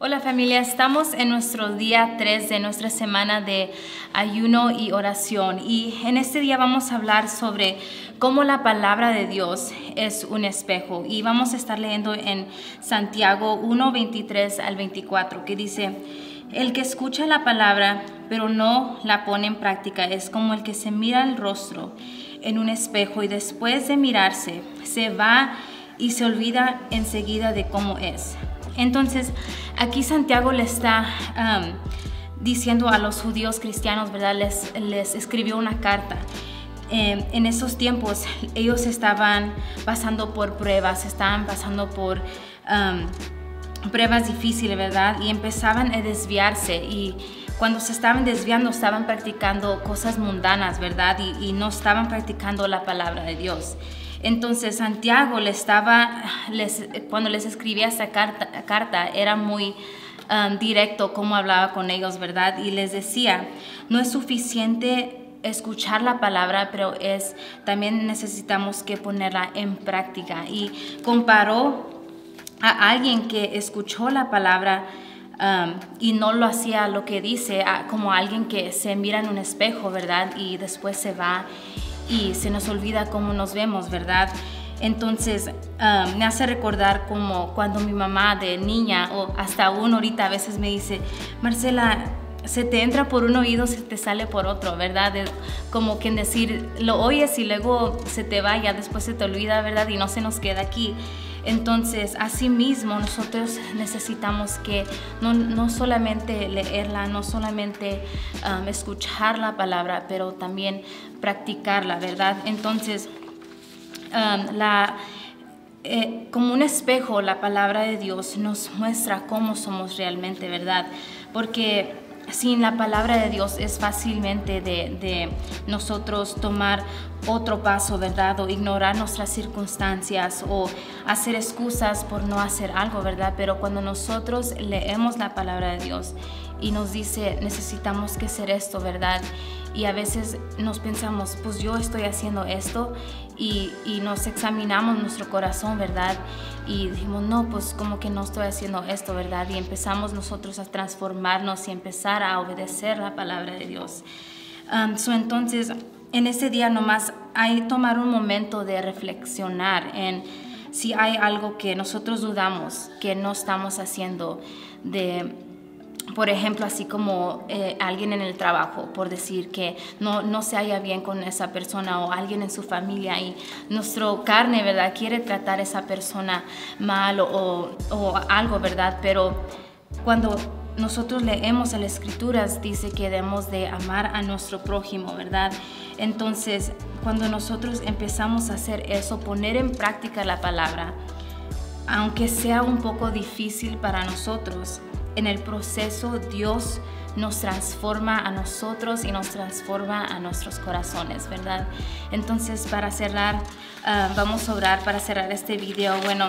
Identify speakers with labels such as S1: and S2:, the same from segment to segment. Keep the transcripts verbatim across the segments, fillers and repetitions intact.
S1: Hola familia, estamos en nuestro día tres de nuestra semana de ayuno y oración y en este día vamos a hablar sobre cómo la palabra de Dios es un espejo y vamos a estar leyendo en Santiago uno, veintitrés al veinticuatro, que dice: el que escucha la palabra pero no la pone en práctica es como el que se mira el rostro en un espejo y después de mirarse se va y se olvida enseguida de cómo es. Entonces, aquí Santiago le está um, diciendo a los judíos cristianos, ¿verdad? Les, les escribió una carta. Eh, en esos tiempos, ellos estaban pasando por pruebas, estaban pasando por um, pruebas difíciles, ¿verdad? Y empezaban a desviarse y cuando se estaban desviando, estaban practicando cosas mundanas, ¿verdad? Y, y no estaban practicando la palabra de Dios. Entonces Santiago le estaba, les, cuando les escribía esa carta, carta era muy um, directo como hablaba con ellos, ¿verdad? Y les decía, no es suficiente escuchar la palabra, pero es, también necesitamos que ponerla en práctica. Y comparó a alguien que escuchó la palabra um, y no lo hacía lo que dice, a, como alguien que se mira en un espejo, ¿verdad? Y después se va y se nos olvida cómo nos vemos, ¿verdad? Entonces um, me hace recordar como cuando mi mamá de niña, o hasta aún ahorita a veces me dice: Marcela, se te entra por un oído, se te sale por otro, ¿verdad? Es como que decir, lo oyes y luego se te va, ya después se te olvida, ¿verdad? Y no se nos queda aquí. Entonces, así mismo nosotros necesitamos que no, no solamente leerla, no solamente um, escuchar la palabra, pero también practicarla, ¿verdad? Entonces, um, la, eh, como un espejo, la palabra de Dios nos muestra cómo somos realmente, ¿verdad? Porque sin la palabra de Dios es fácilmente de, de nosotros tomar otro paso, ¿verdad? O ignorar nuestras circunstancias o hacer excusas por no hacer algo, ¿verdad? Pero cuando nosotros leemos la palabra de Dios y nos dice, necesitamos que hacer esto, ¿verdad? Y a veces nos pensamos, pues yo estoy haciendo esto y, y nos examinamos nuestro corazón, ¿verdad? Y dijimos, no, pues como que no estoy haciendo esto, ¿verdad? Y empezamos nosotros a transformarnos y empezar a obedecer la palabra de Dios. Um, so entonces, en ese día nomás hay que tomar un momento de reflexionar en si hay algo que nosotros dudamos que no estamos haciendo, de, por ejemplo, así como eh, alguien en el trabajo, por decir que no, no se halla bien con esa persona, o alguien en su familia y nuestro carne, ¿verdad?, quiere tratar a esa persona mal o, o algo, ¿verdad? Pero cuando nosotros leemos en las escrituras dice que debemos de amar a nuestro prójimo, ¿verdad? Entonces, cuando nosotros empezamos a hacer eso, poner en práctica la palabra, aunque sea un poco difícil para nosotros, en el proceso Dios nos transforma a nosotros y nos transforma a nuestros corazones, ¿verdad? Entonces, para cerrar, uh, vamos a orar para cerrar este video. Bueno,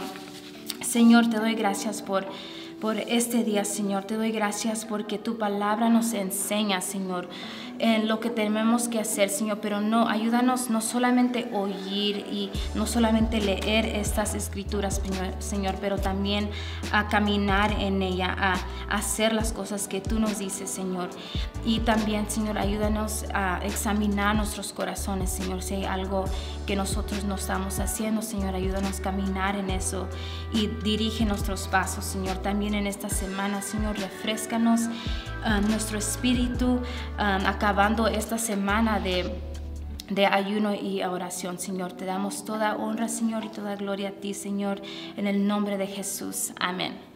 S1: Señor, te doy gracias por por este día, Señor. Te doy gracias porque tu palabra nos enseña, Señor, en lo que tenemos que hacer, Señor, pero no, ayúdanos no solamente oír y no solamente leer estas escrituras, Señor, pero también a caminar en ella, a, a hacer las cosas que tú nos dices, Señor. Y también, Señor, ayúdanos a examinar nuestros corazones, Señor, si hay algo que nosotros no estamos haciendo, Señor, ayúdanos a caminar en eso y dirige nuestros pasos, Señor. También en esta semana, Señor, refréscanos uh, nuestro espíritu, um, acabando esta semana de, de ayuno y oración, Señor. Te damos toda honra, Señor, y toda gloria a ti, Señor, en el nombre de Jesús. Amén.